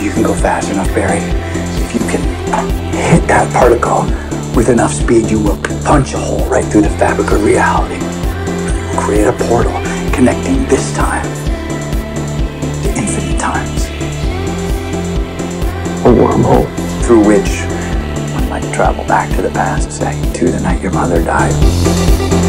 you can go fast enough, Barry, if you can hit that particle with enough speed, you will punch a hole right through the fabric of reality. You will create a portal connecting this time to infinite times. A wormhole. Through which one might travel back to the past, say, to the night your mother died.